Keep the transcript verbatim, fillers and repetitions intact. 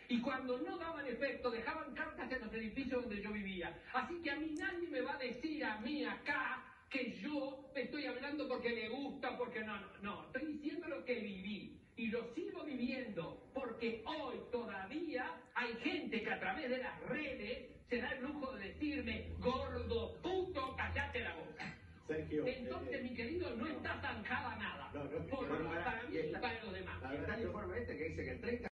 Y cuando no daban efecto, dejaban cartas en los edificios donde yo vivía. Así que a mí nadie me va a decir a mí acá que yo estoy hablando porque me gusta, porque no, no, no. Estoy diciendo lo que viví. Y lo sigo viviendo, porque hoy todavía hay gente que a través de las redes se da el lujo de decirme, gordo, puto, callate la boca. Sergio, Entonces, eh, mi querido, no está zanjada nada. No, no, Por- no, para mí y está- para los demás. Está el informe este que dice que el treinta